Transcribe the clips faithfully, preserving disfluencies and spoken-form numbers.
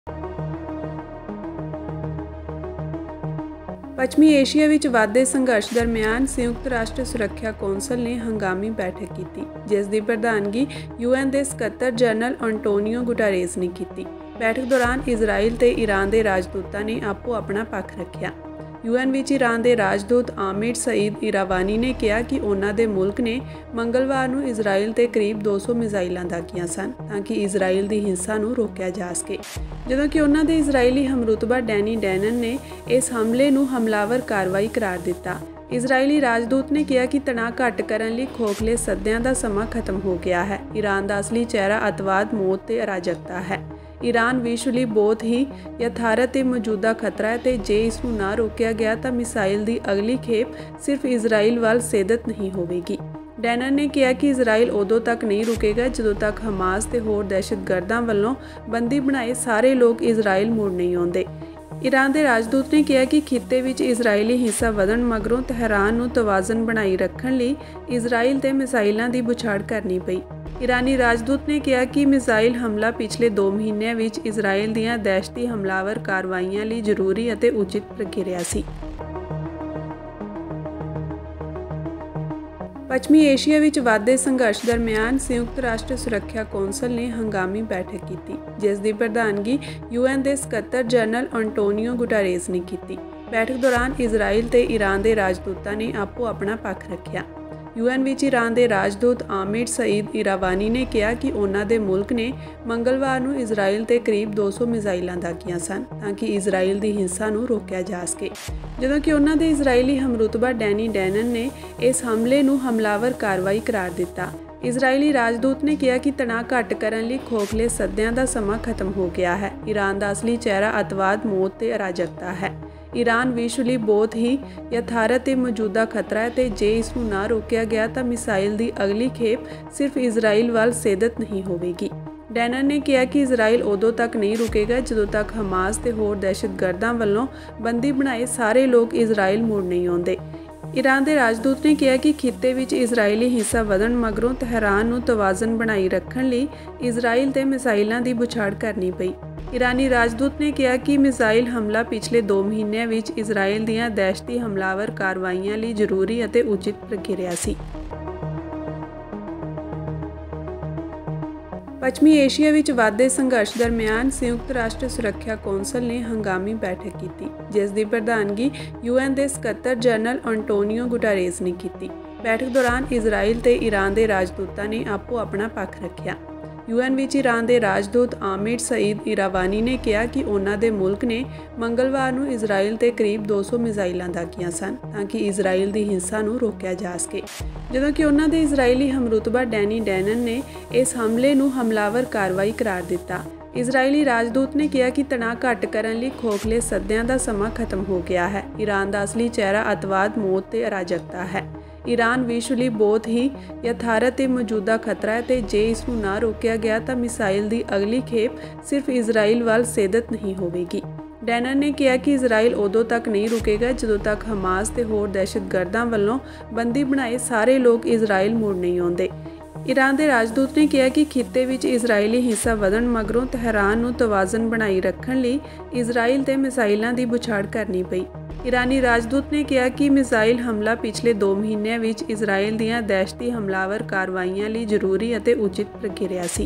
ਪੱਛਮੀ ਏਸ਼ੀਆ ਵਿੱਚ ਵਧਦੇ ਸੰਘਰਸ਼ ਦਰਮਿਆਨ ਸੰਯੁਕਤ ਰਾਸ਼ਟਰ ਸੁਰੱਖਿਆ ਕੌਂਸਲ ਨੇ ਹੰਗਾਮੀ ਬੈਠਕ ਕੀਤੀ, ਜਿਸ ਦੀ ਪ੍ਰਧਾਨਗੀ ਯੂ ਐਨ ਦੇ ਸਕੱਤਰ ਜਨਰਲ ਅੰਟੋਨੀਓ ਗੁਟਾਰੇਸ ਨੇ ਕੀਤੀ। ਬੈਠਕ ਦੌਰਾਨ ਇਜ਼ਰਾਈਲ ਤੇ ਈਰਾਨ ਦੇ ਰਾਜਦੂਤਾਂ ਨੇ ਆਪੋ ਆਪਣਾ ਪੱਖ ਰੱਖਿਆ। ਯੂ ਐਨ ਵਿੱਚ ਈਰਾਨ ਦੇ ਰਾਜਦੂਤ ਆਮਿਰ ਸਈਦ ਇਰਾਵਾਨੀ ਨੇ ਕਿਹਾ ਕਿ ਉਨ੍ਹਾਂ ਦੇ ਮੁਲਕ ਨੇ ਮੰਗਲਵਾਰ ਨੂੰ ਇਜ਼ਰਾਈਲ ਤੇ ਕਰੀਬ ਦੋ ਸੌ ਮਿਜ਼ਾਈਲਾਂ ਦਾਗੀਆਂ ਸਨ ਤਾਂ ਕਿ ਇਜ਼ਰਾਈਲ ਦੀ ਹਿੰਸਾ ਨੂੰ ਰੋਕਿਆ ਜਾ ਸਕੇ, ਜਦੋਂ ਕਿ ਉਨ੍ਹਾਂ ਦੇ ਇਜ਼ਰਾਈਲੀ ਹਮਰੁਤਬਾ ਡੈਨੀ ਡੈਨਨ ਨੇ ਇਸ ਹਮਲੇ ਨੂੰ ਹਮਲਾਵਰ ਕਾਰਵਾਈ ਕਰਾਰ ਦਿੱਤਾ। ਇਜ਼ਰਾਈਲੀ ਰਾਜਦੂਤ ਨੇ ਕਿਹਾ ਕਿ ਤਣਾਅ ਘੱਟ ਕਰਨ ਲਈ ਖੋਖਲੇ ਸੱਦਿਆਂ ਦਾ ਸਮਾਂ ਖਤਮ ਹੋ ਗਿਆ ਹੈ। ਈਰਾਨ ਦਾ ਅਸਲੀ ਚਿਹਰਾ ਅੱਤਵਾਦ, ਮੌਤ ਤੇ ਅਰਾਜਕਤਾ ਹੈ। ਈਰਾਨ ਵਿਸ਼ਵ ਲਈ ਬਹੁਤ ਹੀ ਯਥਾਰਥ ਤੇ ਮੌਜੂਦਾ ਖਤਰਾ ਹੈ ਤੇ ਜੇ ਇਸ ਨੂੰ ਨਾ ਰੋਕਿਆ ਗਿਆ ਤਾਂ ਮਿਸਾਈਲ ਦੀ ਅਗਲੀ ਖੇਪ ਸਿਰਫ ਇਜ਼ਰਾਈਲ ਵੱਲ ਸੇਧਤ ਨਹੀਂ ਹੋਵੇਗੀ। ਡੈਨਨ ਨੇ ਕਿਹਾ ਕਿ ਇਜ਼ਰਾਈਲ ਉਦੋਂ ਤੱਕ ਨਹੀਂ ਰੁਕੇਗਾ ਜਦੋਂ ਤੱਕ ਹਮਾਸ ਤੇ ਹੋਰ ਦਹਿਸ਼ਤਗਰਦਾਂ ਵੱਲੋਂ ਬੰਦੀ ਬਣਾਏ ਸਾਰੇ ਲੋਕ ਇਜ਼ਰਾਈਲ ਮੁੜ ਨਹੀਂ ਆਉਂਦੇ। ਈਰਾਨ ਦੇ ਰਾਜਦੂਤ ਨੇ ਕਿਹਾ ਕਿ ਖਿੱਤੇ ਵਿੱਚ ਇਜ਼ਰਾਈਲੀ ਹਿੱਸਾ ਵਧਣ ਮਗਰੋਂ ਤਹਿਰਾਨ ਨੂੰ ਤਵਾਜ਼ਨ ਬਣਾਈ ਰੱਖਣ ਲਈ ਇਜ਼ਰਾਈਲ ਤੇ ਮਿਸਾਈਲਾਂ ਦੀ ਬੁਛਾੜ ਕਰਨੀ ਪਈ। ਈਰਾਨੀ ਰਾਜਦੂਤ ਨੇ ਕਿਹਾ ਕਿ ਮਿਜ਼ਾਈਲ ਹਮਲਾ ਪਿਛਲੇ ਦੋ ਮਹੀਨਿਆਂ ਵਿੱਚ ਇਜ਼ਰਾਈਲ ਦੀਆਂ ਦਹਿਸ਼ਤੀ ਹਮਲਾਵਰ ਕਾਰਵਾਈਆਂ ਲਈ ਜ਼ਰੂਰੀ ਅਤੇ ਉਚਿਤ ਪ੍ਰਕਿਰਿਆ ਸੀ। ਪੱਛਮੀ ਏਸ਼ੀਆ ਵਿੱਚ ਵਧਦੇ ਸੰਘਰਸ਼ ਦਰਮਿਆਨ ਸੰਯੁਕਤ ਰਾਸ਼ਟਰ ਸੁਰੱਖਿਆ ਕੌਂਸਲ ਨੇ ਹੰਗਾਮੀ ਬੈਠਕ ਕੀਤੀ, ਜਿਸ ਦੀ ਪ੍ਰਧਾਨਗੀ ਯੂ ਐਨ ਦੇ ਸਕੱਤਰ ਜਨਰਲ ਅੰਟੋਨੀਓ ਗੁਟਾਰੇਸ ਨੇ ਕੀਤੀ। ਬੈਠਕ ਦੌਰਾਨ ਇਜ਼ਰਾਈਲ ਤੇ ਈਰਾਨ ਦੇ ਰਾਜਦੂਤਾਂ ਨੇ ਆਪੋ ਆਪਣਾ ਪੱਖ ਰੱਖਿਆ। ਯੂ ਐਨ ਵਿੱਚ ਈਰਾਨ ਦੇ ਰਾਜਦੂਤ ਆਮਿਰ ਸਈਦ ਇਰਾਵਾਨੀ ਨੇ ਕਿਹਾ ਕਿ ਉਨ੍ਹਾਂ ਦੇ ਮੁਲਕ ਨੇ ਮੰਗਲਵਾਰ ਨੂੰ ਇਜ਼ਰਾਈਲ ਤੇ ਕਰੀਬ ਦੋ ਸੌ ਮਿਜ਼ਾਈਲਾਂ ਦਾਗੀਆਂ ਸਨ ਤਾਂ ਕਿ ਇਜ਼ਰਾਈਲ ਦੀ ਹਿੰਸਾ ਨੂੰ ਰੋਕਿਆ ਜਾ ਸਕੇ, ਜਦੋਂ ਕਿ ਉਨ੍ਹਾਂ ਦੇ ਇਜ਼ਰਾਈਲੀ ਹਮਰੁਤਬਾ ਡੈਨੀ ਡੈਨਨ ਨੇ ਇਸ ਹਮਲੇ ਨੂੰ ਹਮਲਾਵਰ ਕਾਰਵਾਈ ਕਰਾਰ ਦਿੱਤਾ। ਇਜ਼ਰਾਈਲੀ ਰਾਜਦੂਤ ਨੇ ਕਿਹਾ ਕਿ ਤਣਾਅ ਘੱਟ ਕਰਨ ਲਈ ਖੋਖਲੇ ਸੱਦਿਆਂ ਦਾ ਸਮਾਂ ਖਤਮ ਹੋ ਗਿਆ ਹੈ। ਈਰਾਨ ਦਾ ਅਸਲੀ ਚਿਹਰਾ ਅੱਤਵਾਦ, ਮੌਤ ਤੇ ਅਰਾਜਕਤਾ ਹੈ। ਈਰਾਨ ਵਿਸ਼ਵ ਲਈ ਬਹੁਤ ਹੀ ਯਥਾਰਥ ਤੇ ਮੌਜੂਦਾ ਖਤਰਾ ਹੈ ਤੇ ਜੇ ਇਸ ਨੂੰ ਨਾ ਰੋਕਿਆ ਗਿਆ ਤਾਂ ਮਿਸਾਈਲ ਦੀ ਅਗਲੀ ਖੇਪ ਸਿਰਫ ਇਜ਼ਰਾਈਲ ਵੱਲ ਸੇਧਤ ਨਹੀਂ ਹੋਵੇਗੀ। ਡੈਨਨ ਨੇ ਕਿਹਾ ਕਿ ਇਜ਼ਰਾਈਲ ਉਦੋਂ ਤੱਕ ਨਹੀਂ ਰੁਕੇਗਾ ਜਦੋਂ ਤੱਕ ਹਮਾਸ ਤੇ ਹੋਰ ਦਹਿਸ਼ਤਗਰਦਾਂ ਵੱਲੋਂ ਬੰਦੀ ਬਣਾਏ ਸਾਰੇ ਲੋਕ ਇਜ਼ਰਾਈਲ ਮੁੜ ਨਹੀਂ ਆਉਂਦੇ। ਈਰਾਨ ਦੇ ਰਾਜਦੂਤ ਨੇ ਕਿਹਾ ਕਿ ਖਿੱਤੇ ਵਿੱਚ ਇਜ਼ਰਾਈਲੀ ਹਿੱਸਾ ਵਧਣ ਮਗਰੋਂ ਤਹਿਰਾਨ ਨੂੰ ਤਵਾਜ਼ਨ ਬਣਾਈ ਰੱਖਣ ਲਈ ਇਜ਼ਰਾਈਲ ਤੇ ਮਿਸਾਈਲਾਂ ਦੀ ਬੁਛਾੜ ਕਰਨੀ ਪਈ। ਈਰਾਨੀ ਰਾਜਦੂਤ ਨੇ ਕਿਹਾ ਕਿ ਮਿਜ਼ਾਈਲ ਹਮਲਾ ਪਿਛਲੇ ਦੋ ਮਹੀਨਿਆਂ ਵਿੱਚ ਇਜ਼ਰਾਈਲ ਦੀਆਂ ਦਹਿਸ਼ਤੀ ਹਮਲਾਵਰ ਕਾਰਵਾਈਆਂ ਲਈ ਜ਼ਰੂਰੀ ਅਤੇ ਉਚਿਤ ਪ੍ਰਕਿਰਿਆ ਸੀ। ਪੱਛਮੀ ਏਸ਼ੀਆ ਵਿੱਚ ਵਧਦੇ ਸੰਘਰਸ਼ ਦਰਮਿਆਨ ਸੰਯੁਕਤ ਰਾਸ਼ਟਰ ਸੁਰੱਖਿਆ ਕੌਂਸਲ ਨੇ ਹੰਗਾਮੀ ਬੈਠਕ ਕੀਤੀ, ਜਿਸ ਦੀ ਪ੍ਰਧਾਨਗੀ ਯੂ ਐਨ ਦੇ ਸਕੱਤਰ ਜਨਰਲ ਅੰਟੋਨੀਓ ਗੁਟਾਰੇਸ ਨੇ ਕੀਤੀ। ਬੈਠਕ ਦੌਰਾਨ ਇਜ਼ਰਾਈਲ ਤੇ ਈਰਾਨ ਦੇ ਰਾਜਦੂਤਾਂ ਨੇ ਆਪੋ ਆਪਣਾ ਪੱਖ ਰੱਖਿਆ। ਯੂ ਐਨ ਵਿੱਚ ਈਰਾਨ ਦੇ ਰਾਜਦੂਤ ਆਮਿਰ ਸਈਦ ਇਰਾਵਾਨੀ ਨੇ ਕਿਹਾ ਕਿ ਉਨ੍ਹਾਂ ਦੇ ਮੁਲਕ ਨੇ ਮੰਗਲਵਾਰ ਨੂੰ ਇਜ਼ਰਾਈਲ ਤੇ ਕਰੀਬ ਦੋ ਸੌ ਮਿਜ਼ਾਈਲਾਂ ਦਾਗੀਆਂ ਸਨ ਤਾਂ ਕਿ ਇਜ਼ਰਾਈਲ ਦੀ ਹਿੰਸਾ ਨੂੰ ਰੋਕਿਆ ਜਾ ਸਕੇ, ਜਦੋਂ ਕਿ ਉਨ੍ਹਾਂ ਦੇ ਇਜ਼ਰਾਈਲੀ ਹਮਰੁਤਬਾ ਡੈਨੀ ਡੈਨਨ ਨੇ ਇਸ ਹਮਲੇ ਨੂੰ ਹਮਲਾਵਰ ਕਾਰਵਾਈ ਕਰਾਰ ਦਿੱਤਾ। ਇਜ਼ਰਾਈਲੀ ਰਾਜਦੂਤ ਨੇ ਕਿਹਾ ਕਿ ਤਣਾਅ ਘੱਟ ਕਰਨ ਲਈ ਖੋਖਲੇ ਸੱਦਿਆਂ ਦਾ ਸਮਾਂ ਖਤਮ ਹੋ ਗਿਆ ਹੈ। ਈਰਾਨ ਦਾ ਅਸਲੀ ਚਿਹਰਾ ਅੱਤਵਾਦ, ਮੌਤ ਤੇ ਅਰਾਜਕਤਾ ਹੈ। ਈਰਾਨ ਵਿਸ਼ਵ ਲਈ ਬਹੁਤ ਹੀ ਯਥਾਰਥ ਤੇ ਮੌਜੂਦਾ ਖਤਰਾ ਹੈ ਤੇ ਜੇ ਇਸ ਨੂੰ ਨਾ ਰੋਕਿਆ ਗਿਆ ਤਾਂ ਮਿਸਾਈਲ ਦੀ ਅਗਲੀ ਖੇਪ ਸਿਰਫ ਇਜ਼ਰਾਈਲ ਵੱਲ ਸੇਧਤ ਨਹੀਂ ਹੋਵੇਗੀ। ਡੈਨਨ ਨੇ ਕਿਹਾ ਕਿ ਇਜ਼ਰਾਈਲ ਉਦੋਂ ਤੱਕ ਨਹੀਂ ਰੁਕੇਗਾ ਜਦੋਂ ਤੱਕ ਹਮਾਸ ਤੇ ਹੋਰ ਦਹਿਸ਼ਤਗਰਦਾਂ ਵੱਲੋਂ ਬੰਦੀ ਬਣਾਏ ਸਾਰੇ ਲੋਕ ਇਜ਼ਰਾਈਲ ਮੁੜ ਨਹੀਂ ਆਉਂਦੇ। ਈਰਾਨ ਦੇ ਰਾਜਦੂਤ ਨੇ ਕਿਹਾ ਕਿ ਖਿੱਤੇ ਵਿੱਚ ਇਜ਼ਰਾਈਲੀ ਹਿੱਸਾ ਵਧਣ ਮਗਰੋਂ ਤਹਿਰਾਨ ਨੂੰ ਤਵਾਜ਼ਨ ਬਣਾਈ ਰੱਖਣ ਲਈ ਇਜ਼ਰਾਈਲ ਤੇ ਮਿਸਾਈਲਾਂ ਦੀ ਬੁਛਾੜ ਕਰਨੀ ਪਈ। ਈਰਾਨੀ ਰਾਜਦੂਤ ਨੇ ਕਿਹਾ ਕਿ ਮਿਜ਼ਾਈਲ ਹਮਲਾ ਪਿਛਲੇ ਦੋ ਮਹੀਨਿਆਂ ਵਿੱਚ ਇਜ਼ਰਾਈਲ ਦੀਆਂ ਦਹਿਸ਼ਤੀ ਹਮਲਾਵਰ ਕਾਰਵਾਈਆਂ ਲਈ ਜ਼ਰੂਰੀ ਅਤੇ ਉਚਿਤ ਪ੍ਰਕਿਰਿਆ ਸੀ।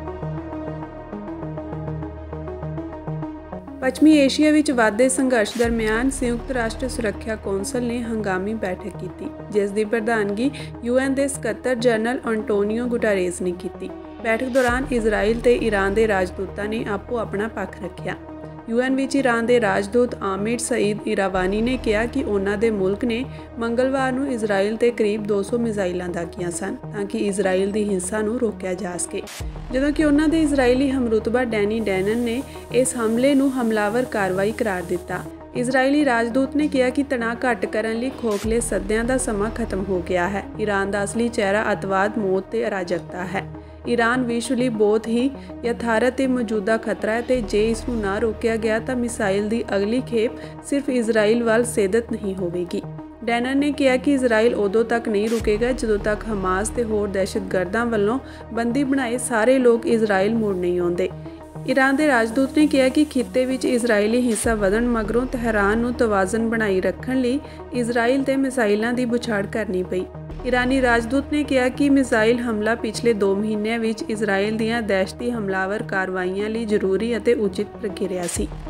ਪੱਛਮੀ ਏਸ਼ੀਆ ਵਿੱਚ ਵਧਦੇ ਸੰਘਰਸ਼ ਦਰਮਿਆਨ ਸੰਯੁਕਤ ਰਾਸ਼ਟਰ ਸੁਰੱਖਿਆ ਕੌਂਸਲ ਨੇ ਹੰਗਾਮੀ ਬੈਠਕ ਕੀਤੀ, ਜਿਸ ਦੀ ਪ੍ਰਧਾਨਗੀ ਯੂ ਐਨ ਦੇ ਸਕੱਤਰ ਜਨਰਲ ਅੰਟੋਨੀਓ ਗੁਟਾਰੇਸ ਨੇ ਕੀਤੀ। ਬੈਠਕ ਦੌਰਾਨ ਇਜ਼ਰਾਈਲ ਤੇ ਈਰਾਨ ਦੇ ਰਾਜਦੂਤਾਂ ਨੇ ਆਪੋ ਆਪਣਾ ਪੱਖ ਰੱਖਿਆ। ਯੂ ਐਨ ਵਿੱਚ ਈਰਾਨ ਦੇ ਰਾਜਦੂਤ ਆਮਿਰ ਸਈਦ ਇਰਾਵਾਨੀ ਨੇ ਕਿਹਾ ਕਿ ਉਨ੍ਹਾਂ ਦੇ ਮੁਲਕ ਨੇ ਮੰਗਲਵਾਰ ਨੂੰ ਇਜ਼ਰਾਈਲ ਤੇ ਕਰੀਬ ਦੋ ਸੌ ਮਿਜ਼ਾਈਲਾਂ ਦਾਗੀਆਂ ਸਨ ਤਾਂ ਕਿ ਇਜ਼ਰਾਈਲ ਦੀ ਹਿੰਸਾ ਨੂੰ ਰੋਕਿਆ ਜਾ ਸਕੇ, ਜਦੋਂ ਕਿ ਉਨ੍ਹਾਂ ਦੇ ਇਜ਼ਰਾਈਲੀ ਹਮਰੁਤਬਾ ਡੈਨੀ ਡੈਨਨ ਨੇ ਇਸ ਹਮਲੇ ਨੂੰ ਹਮਲਾਵਰ ਕਾਰਵਾਈ ਕਰਾਰ ਦਿੱਤਾ। ਇਜ਼ਰਾਈਲੀ ਰਾਜਦੂਤ ਨੇ ਕਿਹਾ ਕਿ ਤਣਾਅ ਘੱਟ ਕਰਨ ਲਈ ਖੋਖਲੇ ਸੱਦਿਆਂ ਦਾ ਸਮਾਂ ਖਤਮ ਹੋ ਗਿਆ ਹੈ। ਈਰਾਨ ਦਾ ਅਸਲੀ ਚਿਹਰਾ ਅੱਤਵਾਦ, ਮੌਤ ਤੇ ਅਰਾਜਕਤਾ ਹੈ। ਈਰਾਨ ਵਿਸ਼ਵ ਲਈ ਬਹੁਤ ਹੀ ਯਥਾਰਥ ਤੇ ਮੌਜੂਦਾ ਖਤਰਾ ਹੈ ਤੇ ਜੇ ਇਸ ਨੂੰ ਨਾ ਰੋਕਿਆ ਗਿਆ ਤਾਂ ਮਿਸਾਈਲ ਦੀ ਅਗਲੀ ਖੇਪ ਸਿਰਫ ਇਜ਼ਰਾਈਲ ਵੱਲ ਸੇਧਤ ਨਹੀਂ ਹੋਵੇਗੀ। ਡੈਨਨ ਨੇ ਕਿਹਾ ਕਿ ਇਜ਼ਰਾਈਲ ਉਦੋਂ ਤੱਕ ਨਹੀਂ ਰੁਕੇਗਾ ਜਦੋਂ ਤੱਕ ਹਮਾਸ ਤੇ ਹੋਰ ਦਹਿਸ਼ਤਗਰਦਾਂ ਵੱਲੋਂ ਬੰਦੀ ਬਣਾਏ ਸਾਰੇ ਲੋਕ ਇਜ਼ਰਾਈਲ ਮੁੜ ਨਹੀਂ ਆਉਂਦੇ। ਈਰਾਨ ਦੇ ਰਾਜਦੂਤ ਨੇ ਕਿਹਾ ਕਿ ਖਿੱਤੇ ਵਿੱਚ ਇਜ਼ਰਾਈਲੀ ਹਿੱਸਾ ਵਧਣ ਮਗਰੋਂ ਤਹਿਰਾਨ ਨੂੰ ਤਵਾਜ਼ਨ ਬਣਾਈ ਰੱਖਣ ਲਈ ਇਜ਼ਰਾਈਲ 'ਤੇ ਮਿਸਾਈਲਾਂ ਦੀ ਬੁਛਾੜ ਕਰਨੀ ਪਈ। ਈਰਾਨੀ ਰਾਜਦੂਤ ਨੇ ਕਿਹਾ ਕਿ ਮਿਸਾਈਲ ਹਮਲਾ ਪਿਛਲੇ ਦੋ ਮਹੀਨਿਆਂ ਵਿੱਚ ਇਜ਼ਰਾਈਲ ਦੀਆਂ ਦਹਿਸ਼ਤੀ ਹਮਲਾਵਰ ਕਾਰਵਾਈਆਂ ਲਈ ਜ਼ਰੂਰੀ ਅਤੇ ਉਚਿਤ ਪ੍ਰਕਿਰਿਆ ਸੀ।